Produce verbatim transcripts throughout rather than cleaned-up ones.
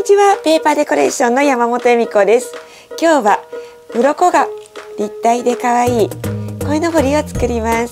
にちは、ペーパーデコレーションの山本恵美子です。今日は鱗が立体で可愛い鯉のぼりを作ります。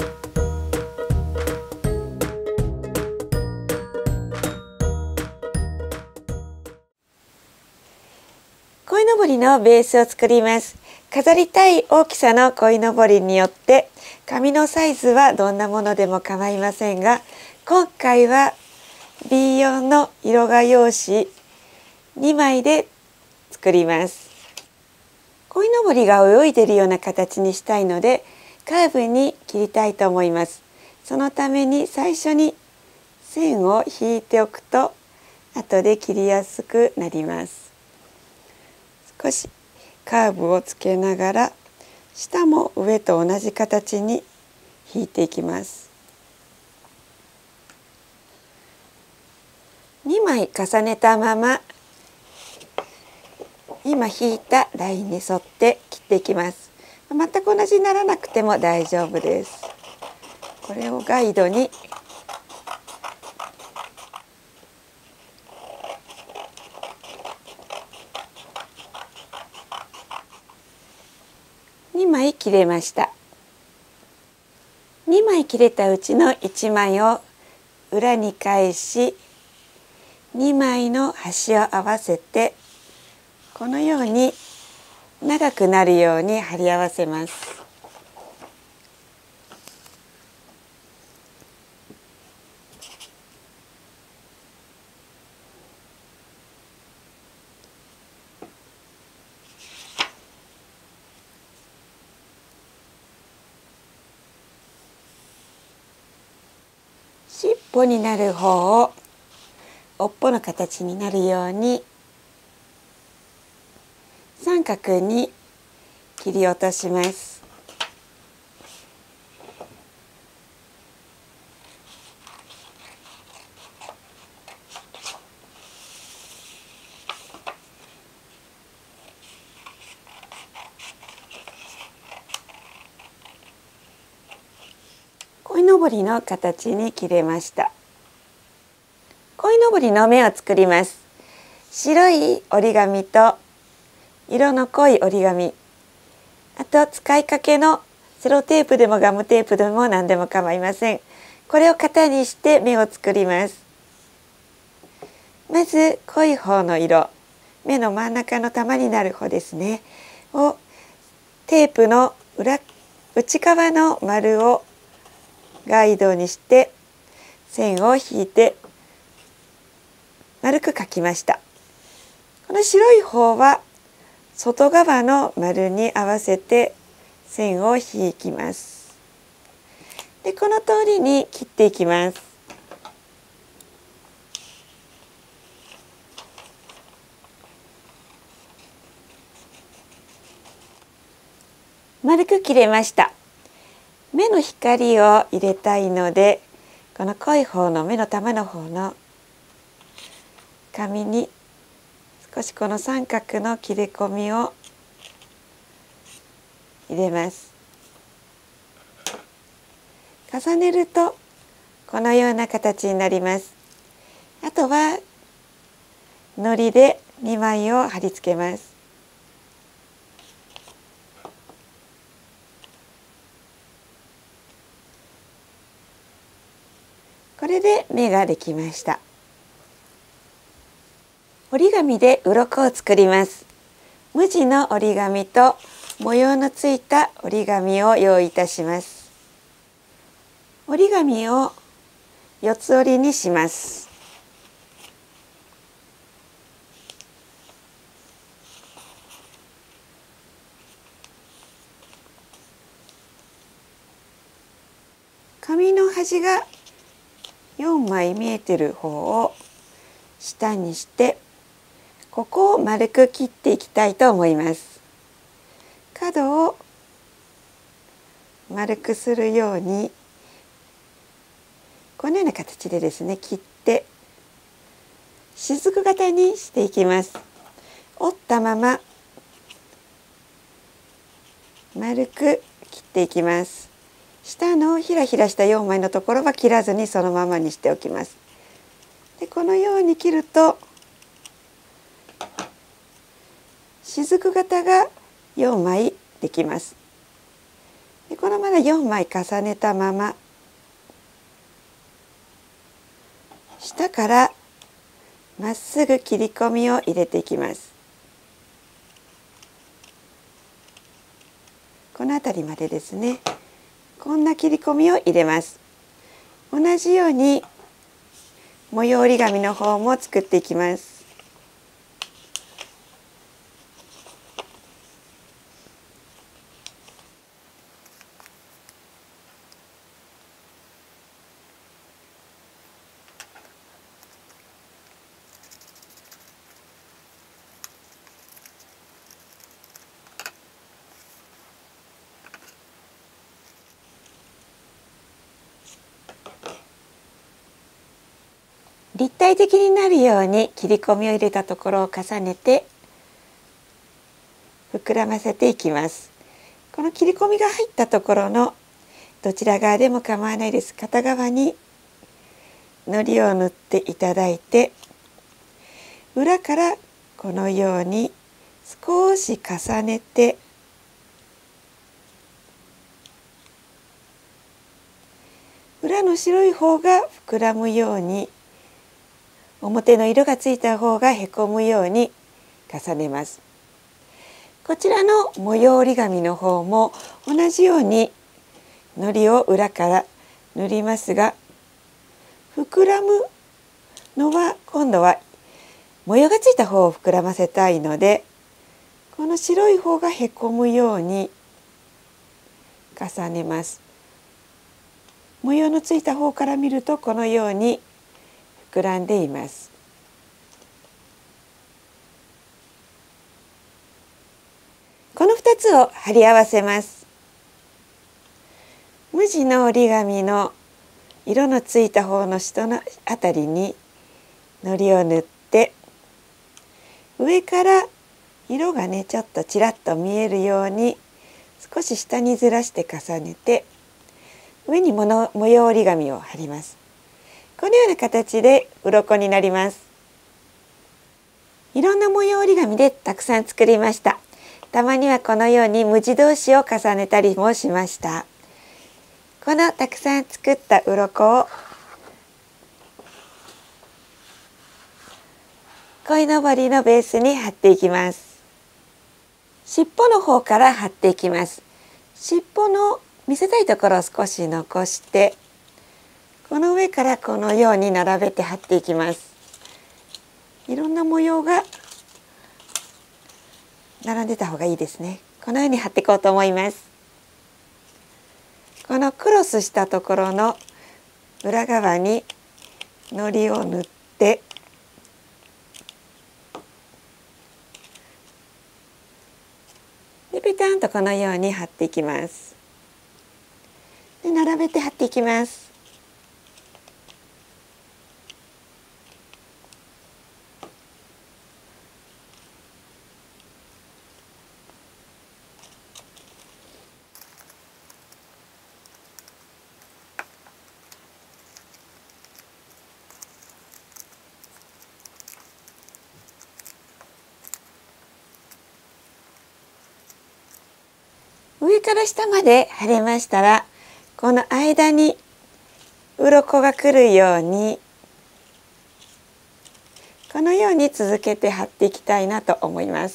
鯉のぼりのベースを作ります。飾りたい大きさの鯉のぼりによって紙のサイズはどんなものでも構いませんが、今回は ビーよん の色画用紙にまいで作ります。鯉のぼりが泳いでいるような形にしたいのでカーブに切りたいと思います。そのために最初に線を引いておくと後で切りやすくなります。少しカーブをつけながら下も上と同じ形に引いていきます。にまい重ねたまま今引いたラインに沿って切っていきます。全く同じにならなくても大丈夫です。これをガイドににまい切れました。にまい切れたうちのいちまいを裏に返しにまいの端を合わせてこのように長くなるように貼り合わせます。尻尾になる方を尾っぽの形になるように三角に切り落とします。鯉のぼりの形に切れました。鯉のぼりの目を作ります。白い折り紙と色の濃い折り紙、あと使いかけのセロテープでもガムテープでも何でも構いません。これを型にして目を作ります。まず濃い方の色、目の真ん中の玉になる方ですねをテープの裏内側の丸をガイドにして線を引いて丸く描きました。この白い方は外側の丸に合わせて線を引きます。で、この通りに切っていきます。丸く切れました。目の光を入れたいので、この濃い方の目の玉の方の紙に少しこの三角の切れ込みを入れます。重ねるとこのような形になります。あとは糊でにまいを貼り付けます。これで目ができました。折り紙で鱗を作ります。無地の折り紙と模様のついた折り紙を用意いたします。折り紙を四つ折りにします。紙の端がよんまい見えてる方を下にしてここを丸く切っていきたいと思います。角を丸くするようにこのような形でですね切って雫型にしていきます。折ったまま丸く切っていきます。下のひらひらしたよんまいのところは切らずにそのままにしておきます。でこのように切ると雫型がよんまいできます。でこのままよんまい重ねたまま下からまっすぐ切り込みを入れていきます。この辺りまでですね。こんな切り込みを入れます。同じように模様折り紙の方も作っていきます。立体的になるように切り込みを入れたところを重ねて膨らませていきます。この切り込みが入ったところのどちら側でも構わないです。片側に糊を塗っていただいて、裏からこのように少し重ねて裏の白い方が膨らむように、表の色がついた方がへこむように重ねます。こちらの模様折り紙の方も同じように糊を裏から塗りますが、膨らむのは今度は模様がついた方を膨らませたいので、この白い方がへこむように重ねます。模様のついた方から見るとこのように膨らんでいます。このふたつを貼り合わせます。無地の折り紙の色のついた方の下のあたりに糊を塗って、上から色がねちょっとちらっと見えるように少し下にずらして重ねて、上に模様折り紙を貼ります。このような形で鱗になります。いろんな模様折り紙でたくさん作りました。たまにはこのように無地同士を重ねたりもしました。このたくさん作った鱗を鯉のぼりのベースに貼っていきます。尻尾の方から貼っていきます。尻尾の見せたいところを少し残して、この上からこのように並べて貼っていきます。いろんな模様が並んでた方がいいですね。このように貼っていこうと思います。このクロスしたところの裏側に糊を塗って、でペタンとこのように貼っていきます。で並べて貼っていきます。上から下まで貼れましたら、この間に鱗が来るようにこのように続けて貼っていきたいなと思います。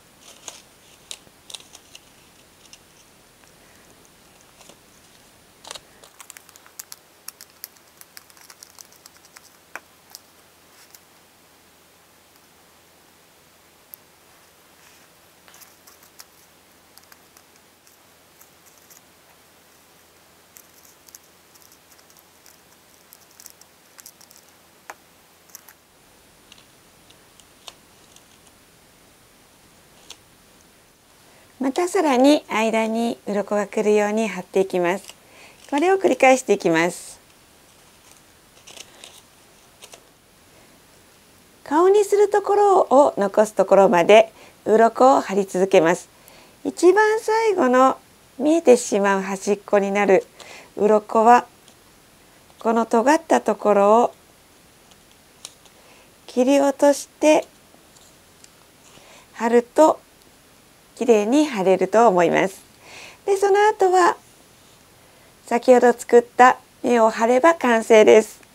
またさらに間に鱗が来るように貼っていきます。これを繰り返していきます。顔にするところを残すところまで鱗を貼り続けます。一番最後の見えてしまう端っこになる鱗はこの尖ったところを切り落として貼ると綺麗に貼れると思います。でその後は先ほど作った目を貼れば完成です。